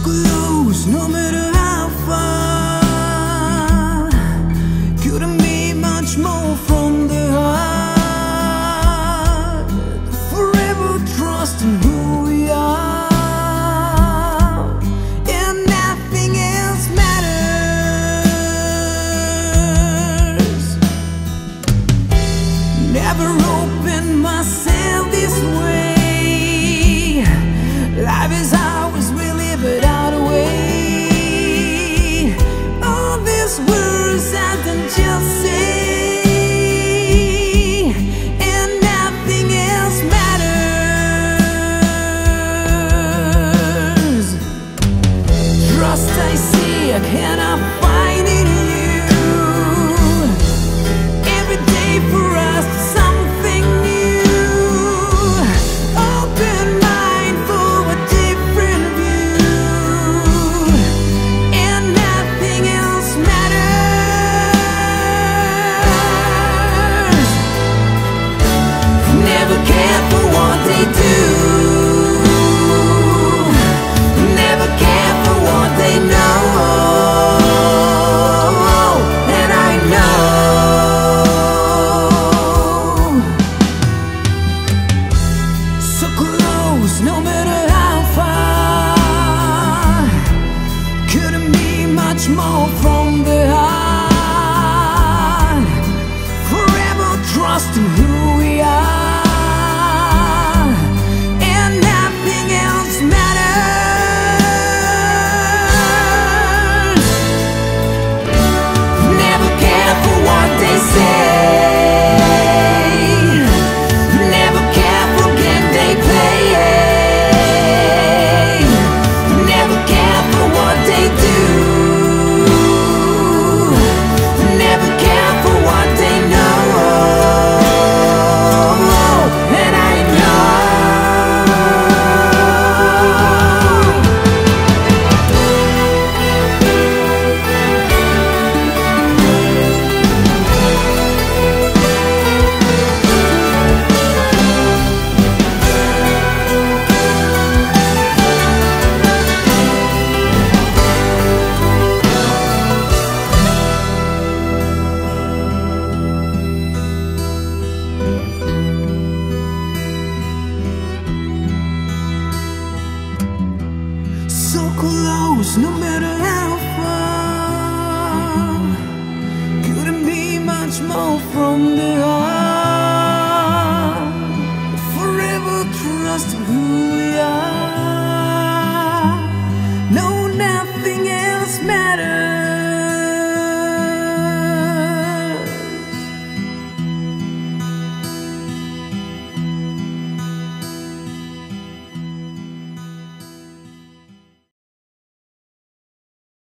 close, no matter how far. Couldn't be much more from the heart. Forever trusting who we are, and nothing else matters. Never opened myself this way. Life is ours, we live it out away. All these words I can just say, and nothing else matters. Trust I see, I cannot find in you. Every day for us something new. Open mind for a different view, and nothing else matters. Never care for what they do. Never care for what they know. And I know. So close, no matter how far. Couldn't be much more from the heart. Forever trusting who we are, and nothing else matters. Never care for what they say. Never care for game they play. Never care for what they do. Never care for what they know. And I know. So close, no matter how far. Couldn't be much more from the heart. Forever trust who we are. No, nothing else matters.